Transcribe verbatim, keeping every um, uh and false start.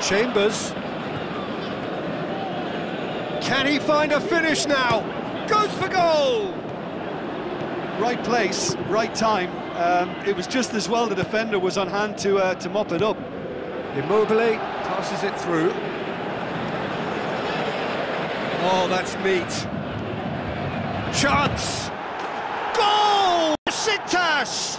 Chambers. Can he find a finish now? Goes for goal! Right place, right time. Um, it was just as well the defender was on hand to uh, to mop it up. Immobile passes it through. Oh, that's neat. Chance! Goal! Besiktas!